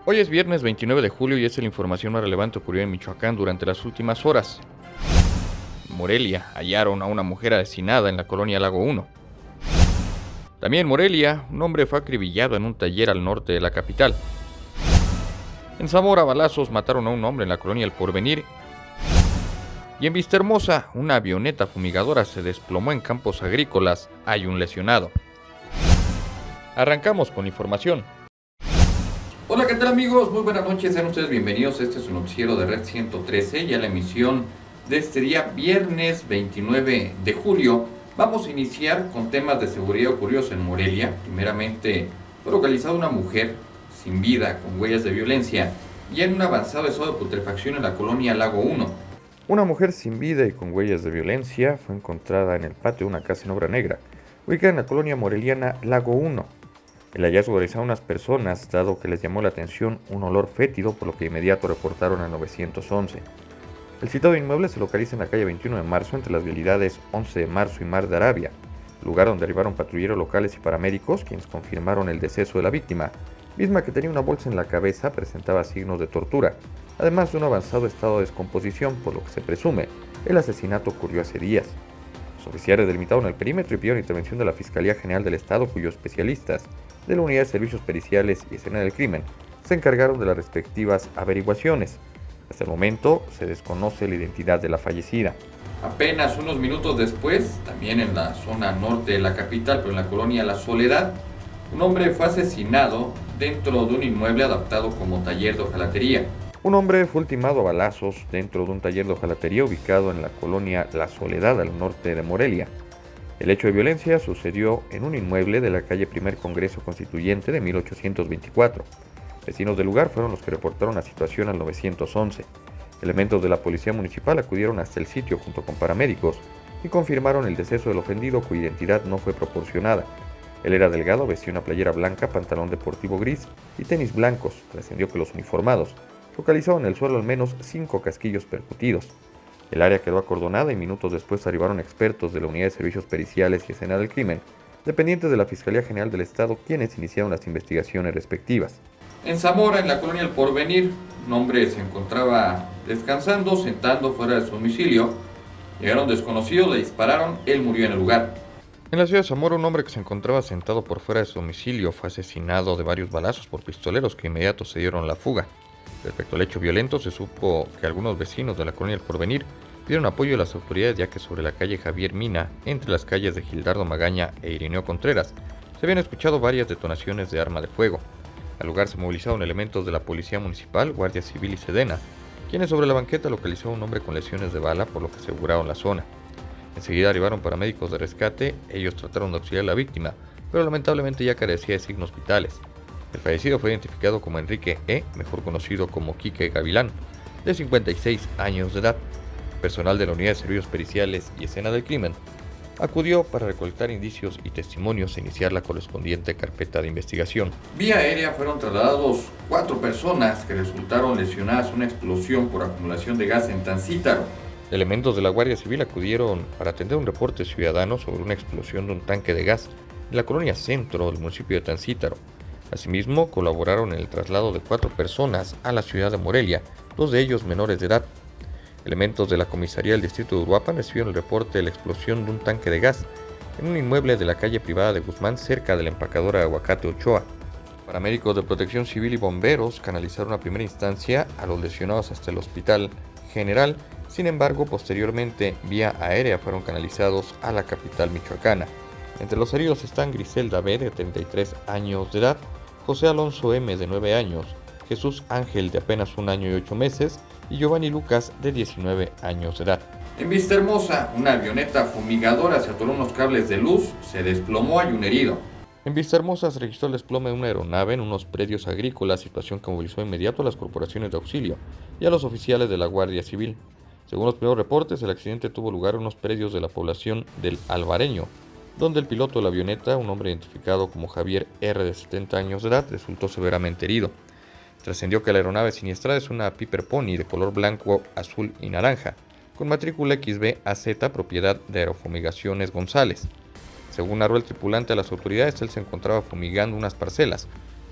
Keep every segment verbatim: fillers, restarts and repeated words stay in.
Hoy es viernes veintinueve de julio y esta es la información más relevante ocurrida en Michoacán durante las últimas horas. En Morelia hallaron a una mujer asesinada en la colonia Lago uno. También en Morelia, un hombre fue acribillado en un taller al norte de la capital. En Zamora, balazos mataron a un hombre en la colonia El Porvenir. Y en Vistahermosa, una avioneta fumigadora se desplomó en campos agrícolas. Hay un lesionado. Arrancamos con la información. Hola, ¿qué tal amigos? Muy buenas noches, sean ustedes bienvenidos a este su noticiero de Red ciento trece, ya la emisión de este día, viernes veintinueve de julio. Vamos a iniciar con temas de seguridad curiosos en Morelia. Primeramente, fue localizada una mujer sin vida, con huellas de violencia, y en un avanzado estado de putrefacción en la colonia Lago uno. Una mujer sin vida y con huellas de violencia fue encontrada en el patio de una casa en obra negra, ubicada en la colonia moreliana Lago uno. El hallazgo realizó a unas personas, dado que les llamó la atención un olor fétido, por lo que de inmediato reportaron a nueve once. El citado inmueble se localiza en la calle veintiuno de marzo, entre las vialidades once de marzo y Mar de Arabia, lugar donde arribaron patrulleros locales y paramédicos, quienes confirmaron el deceso de la víctima, misma que tenía una bolsa en la cabeza, presentaba signos de tortura, además de un avanzado estado de descomposición, por lo que se presume el asesinato ocurrió hace días. Los oficiales delimitaron el perímetro y pidieron intervención de la Fiscalía General del Estado, cuyos especialistas de la Unidad de Servicios Periciales y Escena del Crimen se encargaron de las respectivas averiguaciones. Hasta el momento se desconoce la identidad de la fallecida. Apenas unos minutos después, también en la zona norte de la capital, pero en la colonia La Soledad, un hombre fue asesinado dentro de un inmueble adaptado como taller de hojalatería. Un hombre fue ultimado a balazos dentro de un taller de hojalatería ubicado en la colonia La Soledad, al norte de Morelia. El hecho de violencia sucedió en un inmueble de la calle Primer Congreso Constituyente de mil ochocientos veinticuatro. Vecinos del lugar fueron los que reportaron la situación al nueve once. Elementos de la policía municipal acudieron hasta el sitio junto con paramédicos y confirmaron el deceso del ofendido, cuya identidad no fue proporcionada. Él era delgado, vestía una playera blanca, pantalón deportivo gris y tenis blancos. Trascendió que los uniformados localizaron en el suelo al menos cinco casquillos percutidos. El área quedó acordonada y minutos después arribaron expertos de la Unidad de Servicios Periciales y Escena del Crimen, dependientes de la Fiscalía General del Estado, quienes iniciaron las investigaciones respectivas. En Zamora, en la colonia El Porvenir, un hombre se encontraba descansando, sentando fuera de su domicilio. Llegaron desconocidos, le dispararon, él murió en el lugar. En la ciudad de Zamora, un hombre que se encontraba sentado por fuera de su domicilio fue asesinado de varios balazos por pistoleros que de inmediato se dieron la fuga. Respecto al hecho violento, se supo que algunos vecinos de la colonia El Porvenir pidieron apoyo a las autoridades, ya que sobre la calle Javier Mina, entre las calles de Gildardo Magaña e Irineo Contreras, se habían escuchado varias detonaciones de arma de fuego. Al lugar se movilizaron elementos de la Policía Municipal, Guardia Civil y Sedena, quienes sobre la banqueta localizaron a un hombre con lesiones de bala, por lo que aseguraron la zona. Enseguida arribaron paramédicos de rescate, ellos trataron de auxiliar a la víctima, pero lamentablemente ya carecía de signos vitales. El fallecido fue identificado como Enrique E., mejor conocido como Quique Gavilán, de cincuenta y seis años de edad. Personal de la Unidad de Servicios Periciales y Escena del Crimen acudió para recolectar indicios y testimonios e iniciar la correspondiente carpeta de investigación. Vía aérea fueron trasladados cuatro personas que resultaron lesionadas en una explosión por acumulación de gas en Tancítaro. Elementos de la Guardia Civil acudieron para atender un reporte ciudadano sobre una explosión de un tanque de gas en la colonia centro del municipio de Tancítaro. Asimismo, colaboraron en el traslado de cuatro personas a la ciudad de Morelia, dos de ellos menores de edad. Elementos de la comisaría del distrito de Uruapan recibieron el reporte de la explosión de un tanque de gas en un inmueble de la calle privada de Guzmán, cerca de la empacadora de Aguacate Ochoa. Paramédicos de Protección Civil y bomberos canalizaron a primera instancia a los lesionados hasta el Hospital General. Sin embargo, posteriormente, vía aérea fueron canalizados a la capital michoacana. Entre los heridos están Griselda B., de treinta y tres años de edad, José Alonso M., de nueve años, Jesús Ángel, de apenas un año y ocho meses, y Giovanni Lucas, de diecinueve años de edad. En Vistahermosa, una avioneta fumigadora se atoró unos cables de luz, se desplomó, hay un herido. En Vistahermosa se registró el desplome de una aeronave en unos predios agrícolas, situación que movilizó de inmediato a las corporaciones de auxilio y a los oficiales de la Guardia Civil. Según los primeros reportes, el accidente tuvo lugar en unos predios de la población del Alvareño, donde el piloto de la avioneta, un hombre identificado como Javier R., de setenta años de edad, resultó severamente herido. Trascendió que la aeronave siniestrada es una Piper Pony de color blanco, azul y naranja, con matrícula X B A Z, propiedad de Aerofumigaciones González. Según narró el tripulante a las autoridades, él se encontraba fumigando unas parcelas,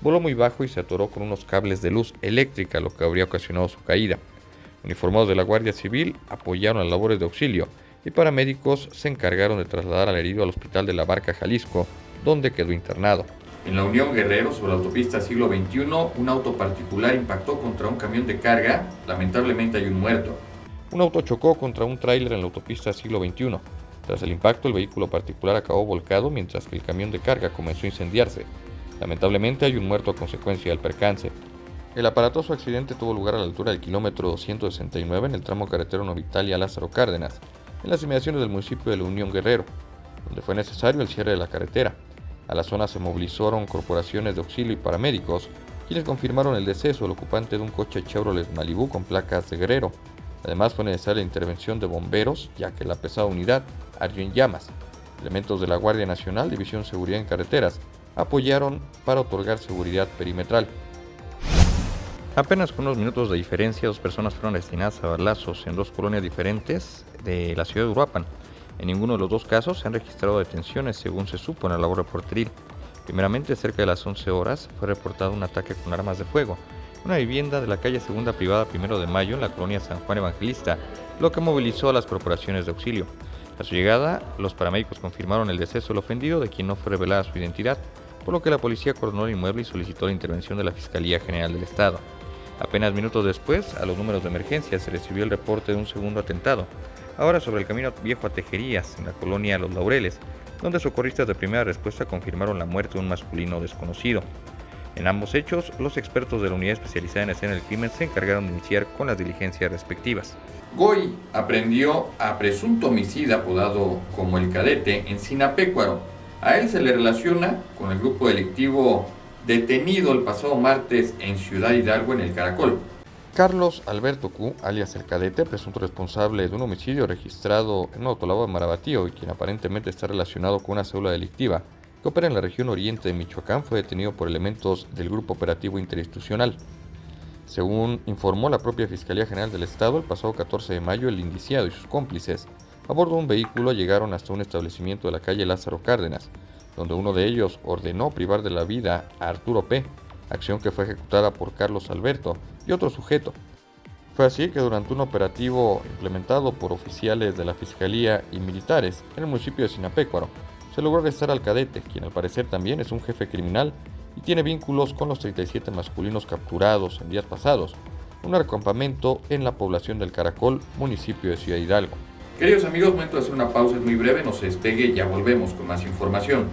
voló muy bajo y se atoró con unos cables de luz eléctrica, lo que habría ocasionado su caída. Uniformados de la Guardia Civil apoyaron las labores de auxilio y paramédicos se encargaron de trasladar al herido al hospital de La Barca, Jalisco, donde quedó internado. En la Unión Guerrero, sobre la autopista Siglo veintiuno, un auto particular impactó contra un camión de carga. Lamentablemente hay un muerto. Un auto chocó contra un tráiler en la autopista Siglo veintiuno. Tras el impacto, el vehículo particular acabó volcado mientras que el camión de carga comenzó a incendiarse. Lamentablemente hay un muerto a consecuencia del percance. El aparatoso accidente tuvo lugar a la altura del kilómetro doscientos sesenta y nueve en el tramo carretero Novitalia Lázaro Cárdenas, en las inmediaciones del municipio de la Unión Guerrero, donde fue necesario el cierre de la carretera. A la zona se movilizaron corporaciones de auxilio y paramédicos, quienes confirmaron el deceso del ocupante de un coche Chevrolet Malibu con placas de Guerrero. Además fue necesaria la intervención de bomberos, ya que la pesada unidad ardió en llamas. Elementos de la Guardia Nacional, División Seguridad en Carreteras, apoyaron para otorgar seguridad perimetral. Apenas con unos minutos de diferencia, dos personas fueron destinadas a balazos en dos colonias diferentes de la ciudad de Uruapan. En ninguno de los dos casos se han registrado detenciones, según se supo en la labor reporteril. Primeramente, cerca de las once horas, fue reportado un ataque con armas de fuego en una vivienda de la calle Segunda Privada Primero de Mayo en la colonia San Juan Evangelista, lo que movilizó a las corporaciones de auxilio. A su llegada, los paramédicos confirmaron el deceso del ofendido, de quien no fue revelada su identidad, por lo que la policía acordonó el inmueble y solicitó la intervención de la Fiscalía General del Estado. Apenas minutos después, a los números de emergencia se recibió el reporte de un segundo atentado, ahora sobre el camino viejo a Tejerías, en la colonia Los Laureles, donde socorristas de primera respuesta confirmaron la muerte de un masculino desconocido. En ambos hechos, los expertos de la unidad especializada en escena del crimen se encargaron de iniciar con las diligencias respectivas. Goy aprendió a presunto homicida apodado como el Cadete en Sinapecuaro. A él se le relaciona con el grupo delictivo detenido el pasado martes en Ciudad Hidalgo, en el Caracol. Carlos Alberto Q., alias el Cadete, presunto responsable de un homicidio registrado en un autolavado de Marabatío y quien aparentemente está relacionado con una célula delictiva que opera en la región oriente de Michoacán, fue detenido por elementos del Grupo Operativo Interinstitucional. Según informó la propia Fiscalía General del Estado, el pasado catorce de mayo, el indiciado y sus cómplices, a bordo de un vehículo, llegaron hasta un establecimiento de la calle Lázaro Cárdenas, donde uno de ellos ordenó privar de la vida a Arturo P., acción que fue ejecutada por Carlos Alberto y otro sujeto. Fue así que durante un operativo implementado por oficiales de la Fiscalía y militares en el municipio de Sinapecuaro, se logró arrestar al Cadete, quien al parecer también es un jefe criminal y tiene vínculos con los treinta y siete masculinos capturados en días pasados, en un acampamento en la población del Caracol, municipio de Ciudad Hidalgo. Queridos amigos, momento de hacer una pausa, es muy breve, no se despegue, ya volvemos con más información.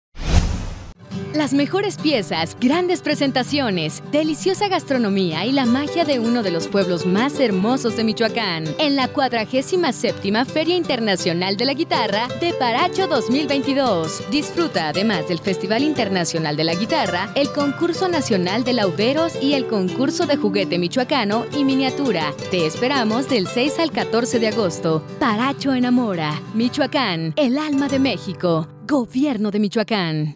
Las mejores piezas, grandes presentaciones, deliciosa gastronomía y la magia de uno de los pueblos más hermosos de Michoacán. En la cuadragésima séptima Feria Internacional de la Guitarra de Paracho dos mil veintidós. Disfruta, además del Festival Internacional de la Guitarra, el Concurso Nacional de Lauderos y el Concurso de Juguete Michoacano y Miniatura. Te esperamos del seis al catorce de agosto. Paracho enamora. Michoacán, el alma de México. Gobierno de Michoacán.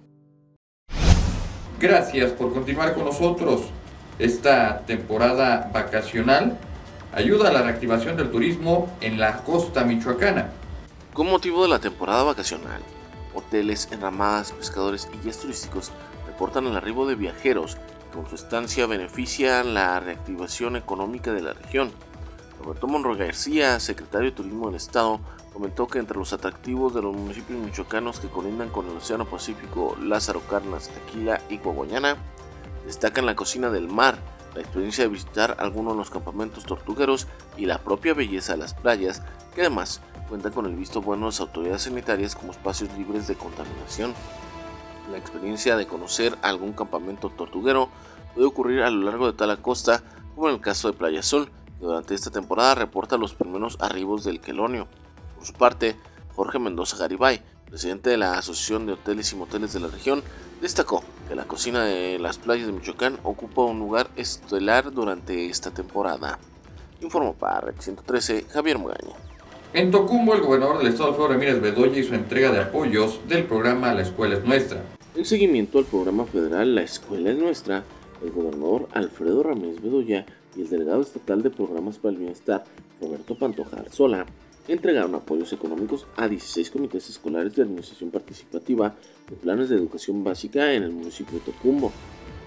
Gracias por continuar con nosotros. Esta temporada vacacional ayuda a la reactivación del turismo en la costa michoacana. Con motivo de la temporada vacacional, hoteles, enramadas, pescadores y guías turísticos reportan el arribo de viajeros que con su estancia benefician la reactivación económica de la región. Roberto Monroy García, secretario de Turismo del Estado, comentó que entre los atractivos de los municipios michoacanos que colindan con el Océano Pacífico, Lázaro Cárdenas, Tequila y Coahuayana, destacan la cocina del mar, la experiencia de visitar algunos de los campamentos tortugueros y la propia belleza de las playas, que además cuentan con el visto bueno de las autoridades sanitarias como espacios libres de contaminación. La experiencia de conocer algún campamento tortuguero puede ocurrir a lo largo de toda la costa, como en el caso de Playa Sol, que durante esta temporada reporta los primeros arribos del quelonio. Por su parte, Jorge Mendoza Garibay, presidente de la Asociación de Hoteles y Moteles de la región, destacó que la cocina de las playas de Michoacán ocupa un lugar estelar durante esta temporada. Informó para Red ciento trece, Javier Mugaña. En Tocumbo, el gobernador del estado, Alfredo Ramírez Bedoya, hizo entrega de apoyos del programa La Escuela es Nuestra. En seguimiento al programa federal La Escuela es Nuestra, el gobernador Alfredo Ramírez Bedoya y el delegado estatal de Programas para el Bienestar, Roberto Pantoja Arzola, entregaron apoyos económicos a dieciséis comités escolares de administración participativa de planes de educación básica en el municipio de Tocumbo.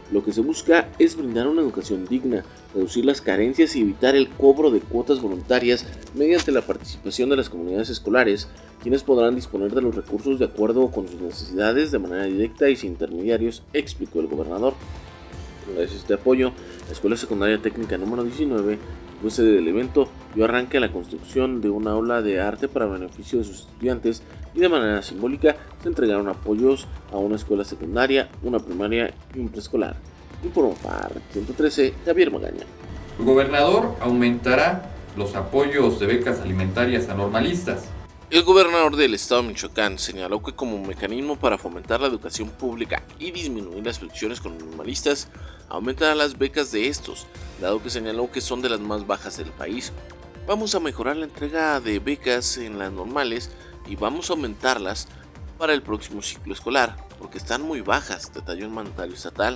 Lo que se busca es brindar una educación digna, reducir las carencias y evitar el cobro de cuotas voluntarias mediante la participación de las comunidades escolares, quienes podrán disponer de los recursos de acuerdo con sus necesidades de manera directa y sin intermediarios, explicó el gobernador. Gracias a este apoyo, la Escuela Secundaria Técnica número diecinueve, fue sede del evento, dio arranque a la construcción de un aula de arte para beneficio de sus estudiantes y de manera simbólica se entregaron apoyos a una escuela secundaria, una primaria y un preescolar. Informó para ciento trece Javier Magaña. El gobernador aumentará los apoyos de becas alimentarias a normalistas. El gobernador del estado de Michoacán señaló que como mecanismo para fomentar la educación pública y disminuir las fricciones con los normalistas, aumentará las becas de estos, dado que señaló que son de las más bajas del país. Vamos a mejorar la entrega de becas en las normales y vamos a aumentarlas para el próximo ciclo escolar, porque están muy bajas, detalló el mandatario estatal.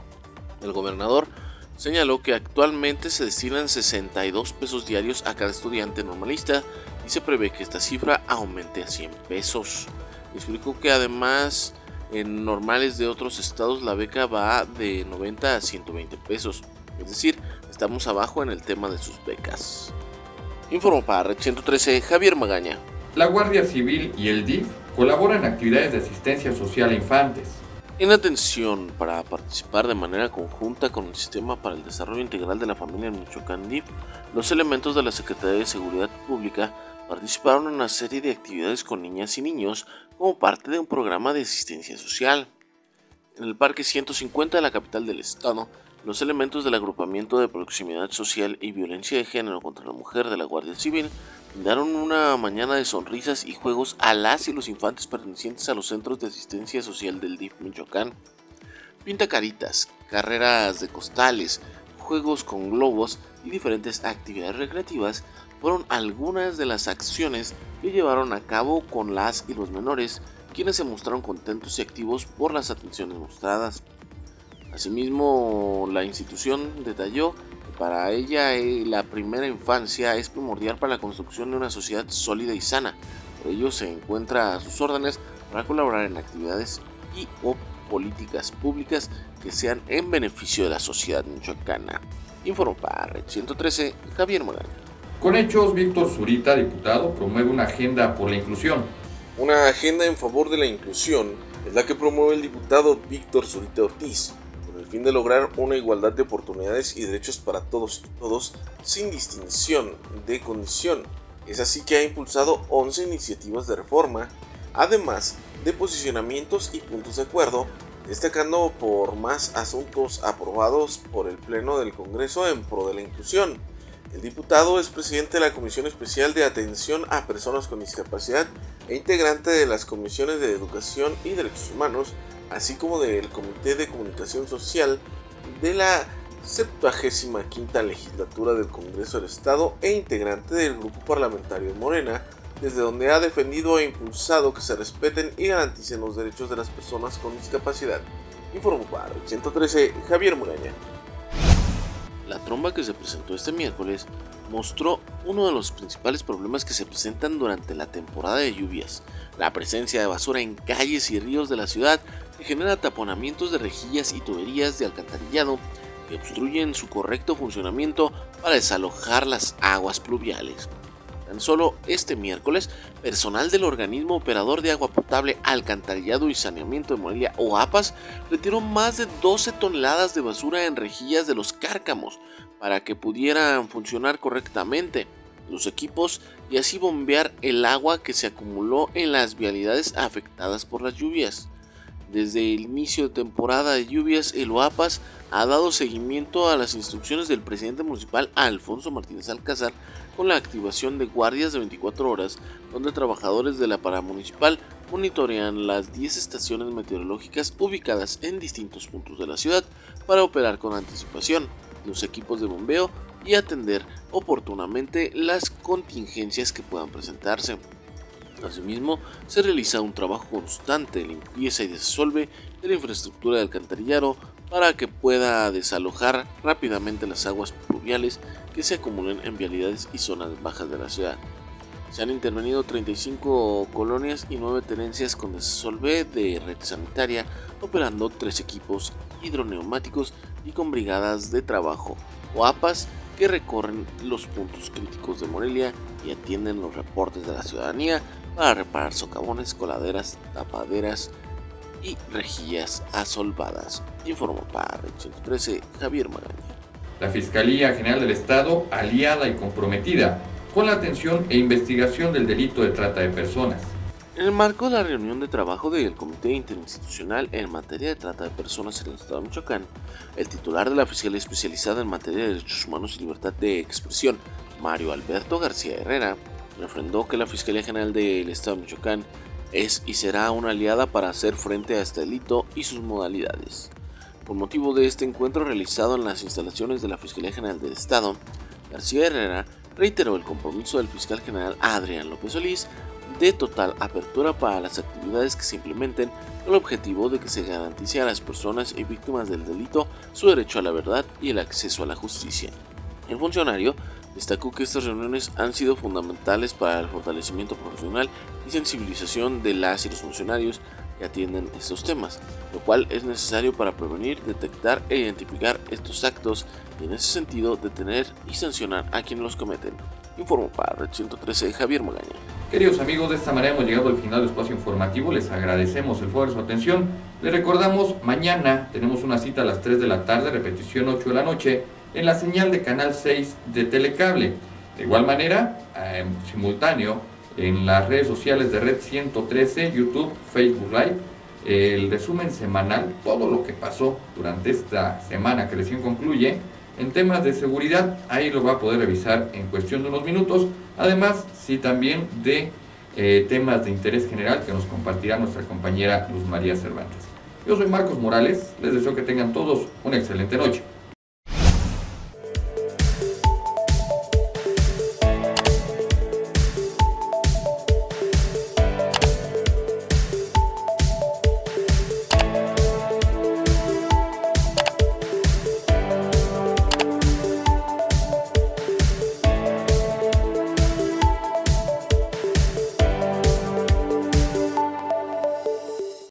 El gobernador señaló que actualmente se destinan sesenta y dos pesos diarios a cada estudiante normalista y se prevé que esta cifra aumente a cien pesos. Explicó que además en normales de otros estados la beca va de noventa a ciento veinte pesos, es decir, estamos abajo en el tema de sus becas. Informó para Red ciento trece Javier Magaña. La Guardia Civil y el D I F colaboran en actividades de asistencia social a infantes. En atención para participar de manera conjunta con el Sistema para el Desarrollo Integral de la Familia en Michoacán D I F, los elementos de la Secretaría de Seguridad Pública participaron en una serie de actividades con niñas y niños como parte de un programa de asistencia social. En el Parque ciento cincuenta de la capital del estado, los elementos del Agrupamiento de Proximidad Social y Violencia de Género contra la Mujer de la Guardia Civil brindaron una mañana de sonrisas y juegos a las y los infantes pertenecientes a los centros de asistencia social del D I F Michoacán. Pintacaritas, carreras de costales, juegos con globos y diferentes actividades recreativas fueron algunas de las acciones que llevaron a cabo con las y los menores, quienes se mostraron contentos y activos por las atenciones mostradas. Asimismo, la institución detalló que para ella eh, la primera infancia es primordial para la construcción de una sociedad sólida y sana. Por ello se encuentra a sus órdenes para colaborar en actividades y o políticas públicas que sean en beneficio de la sociedad michoacana. Informó para Red ciento trece Javier Magaña. Con hechos, Víctor Zurita, diputado, promueve una agenda por la inclusión. Una agenda en favor de la inclusión es la que promueve el diputado Víctor Zurita Ortiz, con el fin de lograr una igualdad de oportunidades y derechos para todos y todos, sin distinción de condición. Es así que ha impulsado once iniciativas de reforma, además de posicionamientos y puntos de acuerdo, destacando por más asuntos aprobados por el Pleno del Congreso en pro de la inclusión. El diputado es presidente de la Comisión Especial de Atención a Personas con Discapacidad e integrante de las Comisiones de Educación y Derechos Humanos, así como del Comité de Comunicación Social de la septuagésima quinta Legislatura del Congreso del Estado e integrante del Grupo Parlamentario Morena, desde donde ha defendido e impulsado que se respeten y garanticen los derechos de las personas con discapacidad. Informó para ciento trece Javier Muraña. La tromba que se presentó este miércoles mostró uno de los principales problemas que se presentan durante la temporada de lluvias: la presencia de basura en calles y ríos de la ciudad, que genera taponamientos de rejillas y tuberías de alcantarillado que obstruyen su correcto funcionamiento para desalojar las aguas pluviales. Tan solo este miércoles, personal del Organismo Operador de Agua Potable, Alcantarillado y Saneamiento de Morelia, O A P A S, retiró más de doce toneladas de basura en rejillas de los cárcamos para que pudieran funcionar correctamente los equipos y así bombear el agua que se acumuló en las vialidades afectadas por las lluvias. Desde el inicio de temporada de lluvias, el O A P A S ha dado seguimiento a las instrucciones del presidente municipal Alfonso Martínez Alcázar con la activación de guardias de veinticuatro horas, donde trabajadores de la paramunicipal monitorean las diez estaciones meteorológicas ubicadas en distintos puntos de la ciudad para operar con anticipación los equipos de bombeo y atender oportunamente las contingencias que puedan presentarse. Asimismo, se realiza un trabajo constante de limpieza y desuelve de la infraestructura de alcantarillado para que pueda desalojar rápidamente las aguas pluviales que se acumulen en vialidades y zonas bajas de la ciudad. Se han intervenido treinta y cinco colonias y nueve tenencias con desuelve de red sanitaria, operando tres equipos hidroneumáticos y con brigadas de trabajo o A P As que recorren los puntos críticos de Morelia y atienden los reportes de la ciudadanía para reparar socavones, coladeras, tapaderas y rejillas asolvadas. Informó para Red ciento trece Javier Magaña. La Fiscalía General del Estado, aliada y comprometida con la atención e investigación del delito de trata de personas. En el marco de la reunión de trabajo del Comité Interinstitucional en materia de trata de personas en el Estado de Michoacán, el titular de la Fiscalía Especializada en materia de derechos humanos y libertad de expresión, Mario Alberto García Herrera, refrendó que la Fiscalía General del Estado de Michoacán es y será una aliada para hacer frente a este delito y sus modalidades. Con motivo de este encuentro realizado en las instalaciones de la Fiscalía General del Estado, García Herrera reiteró el compromiso del fiscal general Adrián López Solís de total apertura para las actividades que se implementen con el objetivo de que se garantice a las personas y víctimas del delito su derecho a la verdad y el acceso a la justicia. El funcionario destacó que estas reuniones han sido fundamentales para el fortalecimiento profesional y sensibilización de las y los funcionarios que atienden estos temas, lo cual es necesario para prevenir, detectar e identificar estos actos y en ese sentido detener y sancionar a quienes los cometen. Informó para Red ciento trece Javier Magaña. Queridos amigos, de esta manera hemos llegado al final del espacio informativo. Les agradecemos el favor de su atención. Les recordamos, mañana tenemos una cita a las tres de la tarde, repetición ocho de la noche, en la señal de Canal seis de Telecable. De igual manera, eh, simultáneo, en las redes sociales de Red ciento trece, YouTube, Facebook Live, el resumen semanal, todo lo que pasó durante esta semana que recién concluye, en temas de seguridad, ahí lo va a poder revisar en cuestión de unos minutos. Además, sí también de eh, temas de interés general que nos compartirá nuestra compañera Luz María Cervantes. Yo soy Marcos Morales, les deseo que tengan todos una excelente noche.